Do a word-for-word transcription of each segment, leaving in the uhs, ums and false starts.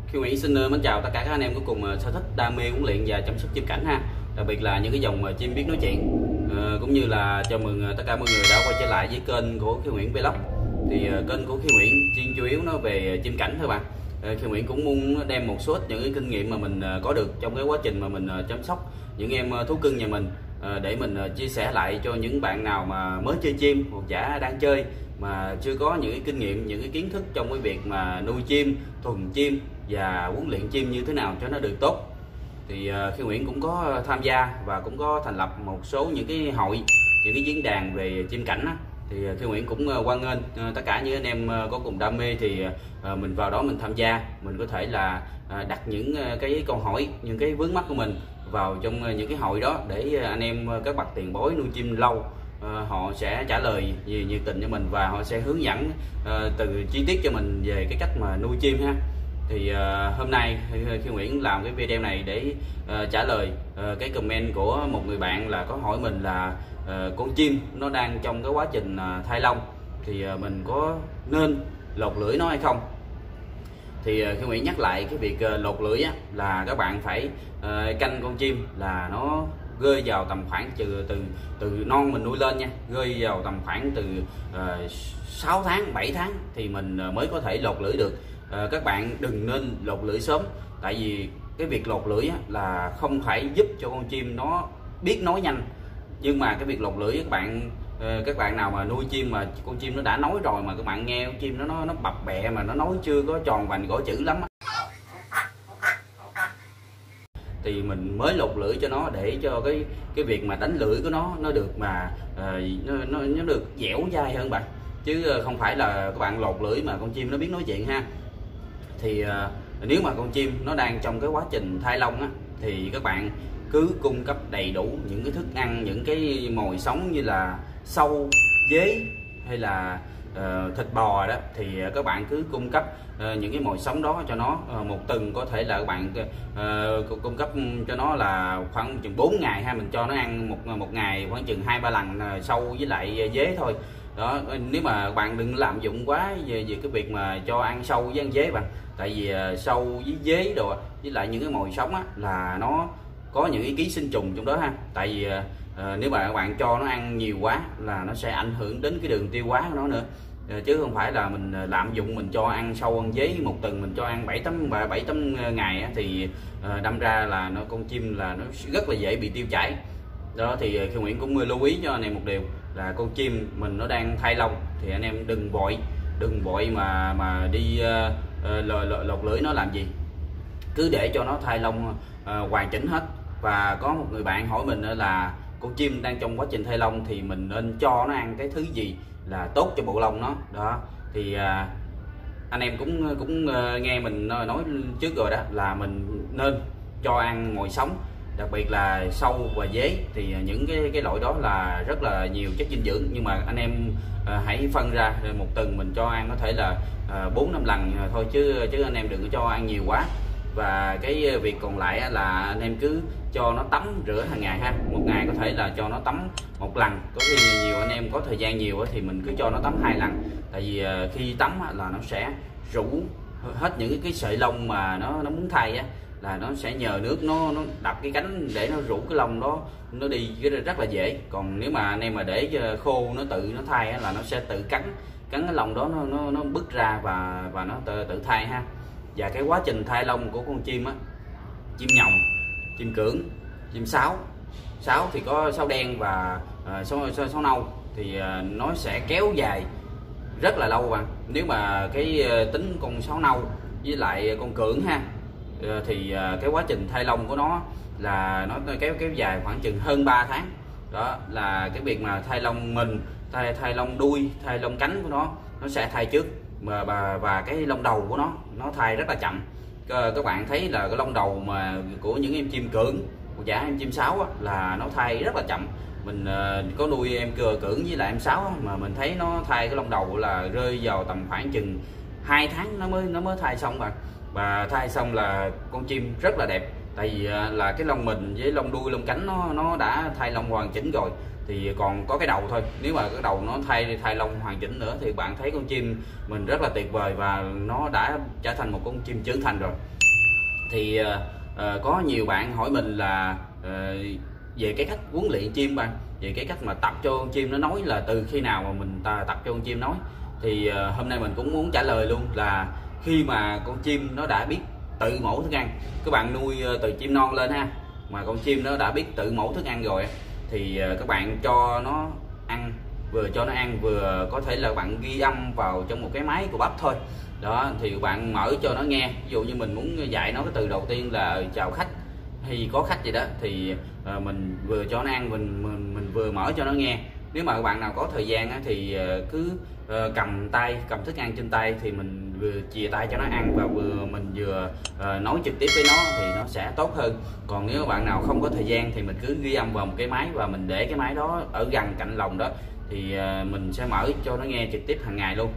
Khi Nguyễn xin mến chào tất cả các anh em có cùng sở thích đam mê huấn luyện và chăm sóc chim cảnh ha, đặc biệt là những cái dòng chim biết nói chuyện, à, cũng như là chào mừng tất cả mọi người đã quay trở lại với kênh của Khi Nguyễn Vlog. Thì kênh của Khi Nguyễn chuyên chủ yếu nó về chim cảnh thôi bạn. à, Khi Nguyễn cũng muốn đem một số những cái kinh nghiệm mà mình có được trong cái quá trình mà mình chăm sóc những em thú cưng nhà mình, à, để mình chia sẻ lại cho những bạn nào mà mới chơi chim hoặc giả đang chơi mà chưa có những cái kinh nghiệm, những cái kiến thức trong cái việc mà nuôi chim, thuần chim và huấn luyện chim như thế nào cho nó được tốt. Thì uh, Khi Nguyễn cũng có tham gia và cũng có thành lập một số những cái hội, những cái diễn đàn về chim cảnh á. Thì Khi Nguyễn cũng uh, hoan nghênh uh, tất cả những anh em uh, có cùng đam mê thì uh, mình vào đó mình tham gia, mình có thể là uh, đặt những uh, cái câu hỏi, những cái vướng mắc của mình vào trong uh, những cái hội đó để uh, anh em uh, các bậc tiền bối nuôi chim lâu Uh, họ sẽ trả lời gì nhiệt tình cho mình và họ sẽ hướng dẫn uh, từ chi tiết cho mình về cái cách mà nuôi chim ha. Thì uh, hôm nay Khi Nguyễn làm cái video này để uh, trả lời uh, cái comment của một người bạn là có hỏi mình là uh, con chim nó đang trong cái quá trình uh, thai lông thì uh, mình có nên lột lưỡi nó hay không. Thì uh, Khi Nguyễn nhắc lại cái việc uh, lột lưỡi á, là các bạn phải uh, canh con chim là nó rơi vào tầm khoảng từ từ từ non mình nuôi lên nha, rơi vào tầm khoảng từ uh, sáu tháng bảy tháng thì mình uh, mới có thể lột lưỡi được. Uh, các bạn đừng nên lột lưỡi sớm, tại vì cái việc lột lưỡi á, là không phải giúp cho con chim nó biết nói nhanh, nhưng mà cái việc lột lưỡi các bạn uh, các bạn nào mà nuôi chim mà con chim nó đã nói rồi mà các bạn nghe con chim nó nó, nó bập bẹ mà nó nói chưa có tròn vành gõ chữ lắm á, thì mình mới lột lưỡi cho nó để cho cái cái việc mà đánh lưỡi của nó nó được mà uh, nó, nó nó được dẻo dai hơn bạn, chứ không phải là các bạn lột lưỡi mà con chim nó biết nói chuyện ha. Thì uh, nếu mà con chim nó đang trong cái quá trình thai lông á, thì các bạn cứ cung cấp đầy đủ những cái thức ăn, những cái mồi sống như là sâu, dế hay là uh, thịt bò đó, thì các bạn cứ cung cấp uh, những cái mồi sống đó cho nó. Uh, một tuần có thể là các bạn uh, cung cấp cho nó là khoảng chừng bốn ngày ha, mình cho nó ăn một một ngày khoảng chừng hai ba lần uh, sâu với lại dế thôi đó. Nếu mà bạn đừng lạm dụng quá về, về cái việc mà cho ăn sâu với ăn dế bạn, tại vì uh, sâu với dế đồ với lại những cái mồi sống á, là nó có những cái ký sinh trùng trong đó ha. Tại vì uh, nếu mà các bạn cho nó ăn nhiều quá là nó sẽ ảnh hưởng đến cái đường tiêu hóa của nó nữa, uh, chứ không phải là mình lạm dụng mình cho ăn sâu ăn dế một tuần mình cho ăn bảy tấm bảy tấm ngày á, thì uh, đâm ra là nó con chim là nó rất là dễ bị tiêu chảy đó. Thì Khi Nguyễn cũng lưu ý cho anh em một điều là con chim mình nó đang thai lông thì anh em đừng vội đừng vội mà mà đi uh, uh, lột, lột lưỡi nó làm gì, cứ để cho nó thai lông uh, hoàn chỉnh hết. Và có một người bạn hỏi mình là con chim đang trong quá trình thai lông thì mình nên cho nó ăn cái thứ gì là tốt cho bộ lông nó đó. Thì uh, anh em cũng cũng uh, nghe mình nói trước rồi đó, là mình nên cho ăn mồi sống, đặc biệt là sâu và dế. Thì những cái cái loại đó là rất là nhiều chất dinh dưỡng, nhưng mà anh em uh, hãy phân ra một tuần mình cho ăn có thể là bốn năm lần thôi, chứ chứ anh em đừng có cho ăn nhiều quá. Và cái việc còn lại là anh em cứ cho nó tắm rửa hàng ngày ha, một ngày có thể là cho nó tắm một lần, có khi nhiều anh em có thời gian nhiều thì mình cứ cho nó tắm hai lần. Tại vì khi tắm là nó sẽ rũ hết những cái sợi lông mà nó nó muốn thay á, là nó sẽ nhờ nước nó nó đập cái cánh để nó rũ cái lông đó nó đi rất là dễ. Còn nếu mà anh em mà để khô nó tự nó thay á, là nó sẽ tự cắn cắn cái lông đó nó nó, nó bứt ra và và nó tự, tự thay ha. Và cái quá trình thai lông của con chim á, chim nhồng, chim cưỡng, chim sáo sáo thì có sáo đen và uh, sáo, sáo, sáo nâu thì uh, nó sẽ kéo dài rất là lâu bạn. Nếu mà cái uh, tính con sáo nâu với lại con cưỡng ha, uh, thì uh, cái quá trình thai lông của nó là nó kéo kéo dài khoảng chừng hơn ba tháng đó. Là cái việc mà thai lông mình thai thai lông đuôi, thai lông cánh của nó nó sẽ thai trước mà và, và cái lông đầu của nó nó thai rất là chậm. Các bạn thấy là cái lông đầu mà của những em chim cưỡng hoặc giả em chim sáo á, là nó thai rất là chậm. Mình uh, có nuôi em cưa cưỡng với lại em sáo á, mà mình thấy nó thai cái lông đầu là rơi vào tầm khoảng chừng hai tháng nó mới nó mới thai xong. Mà và thai xong là con chim rất là đẹp, tại vì là cái lông mình với lông đuôi lông cánh nó nó đã thay lông hoàn chỉnh rồi, thì còn có cái đầu thôi. Nếu mà cái đầu nó thay thay lông hoàn chỉnh nữa thì bạn thấy con chim mình rất là tuyệt vời và nó đã trở thành một con chim trưởng thành rồi. Thì uh, có nhiều bạn hỏi mình là uh, về cái cách huấn luyện chim bạn, về cái cách mà tập cho con chim nó nói là từ khi nào mà mình ta tập cho con chim nói. Thì uh, hôm nay mình cũng muốn trả lời luôn là khi mà con chim nó đã biết tự mổ thức ăn, các bạn nuôi từ chim non lên ha, mà con chim nó đã biết tự mổ thức ăn rồi thì các bạn cho nó ăn, vừa cho nó ăn vừa có thể là bạn ghi âm vào trong một cái máy của bắp thôi đó, thì bạn mở cho nó nghe. Ví dụ như mình muốn dạy nó cái từ đầu tiên là chào khách hay có khách gì đó thì mình vừa cho nó ăn, mình mình, mình vừa mở cho nó nghe. Nếu mà các bạn nào có thời gian thì cứ cầm tay cầm thức ăn trên tay thì mình vừa chìa tay cho nó ăn và vừa mình vừa nói trực tiếp với nó thì nó sẽ tốt hơn. Còn nếu bạn nào không có thời gian thì mình cứ ghi âm vào một cái máy và mình để cái máy đó ở gần cạnh lồng đó, thì mình sẽ mở cho nó nghe trực tiếp hàng ngày luôn.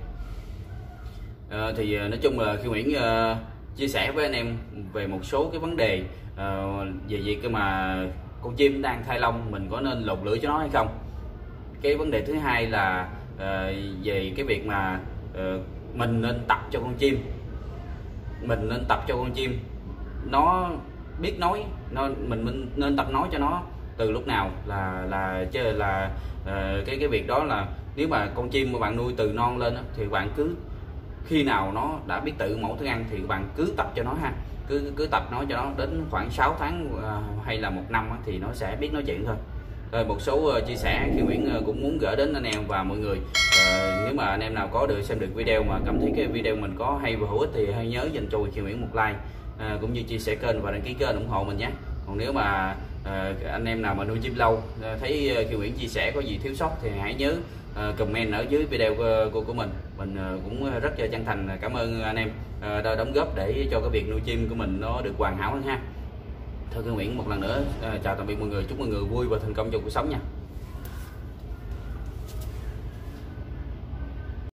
À, thì nói chung là Khiêu Nguyễn uh, chia sẻ với anh em về một số cái vấn đề uh, về việc mà con chim đang thay lông mình có nên lột lưỡi cho nó hay không. Cái vấn đề thứ hai là uh, về cái việc mà uh, mình nên tập cho con chim mình nên tập cho con chim nó biết nói, nó mình, mình nên tập nói cho nó từ lúc nào là là chứ là uh, cái cái việc đó là nếu mà con chim mà bạn nuôi từ non lên thì bạn cứ khi nào nó đã biết tự mổ thức ăn thì bạn cứ tập cho nó ha, cứ cứ tập nó cho nó đến khoảng sáu tháng uh, hay là một năm uh, thì nó sẽ biết nói chuyện thôi. Rồi một số uh, chia sẻ Khiêu Nguyễn uh, cũng muốn gửi đến anh em và mọi người. Uh, nếu mà anh em nào có được xem được video mà cảm thấy cái video mình có hay và hữu ích thì hãy nhớ dành cho Khiêu Nguyễn một like, uh, cũng như chia sẻ kênh và đăng ký kênh ủng hộ mình nhé. Còn nếu mà uh, anh em nào mà nuôi chim lâu uh, thấy uh, Khiêu Nguyễn chia sẻ có gì thiếu sót thì hãy nhớ Uh, comment ở dưới video của, của, của mình. Mình uh, cũng rất là chân thành cảm ơn anh em uh, đã đóng góp để cho cái việc nuôi chim của mình nó được hoàn hảo hơn ha. Thôi Khiêu Nguyễn một lần nữa uh, chào tạm biệt mọi người, chúc mọi người vui và thành công trong cuộc sống nha.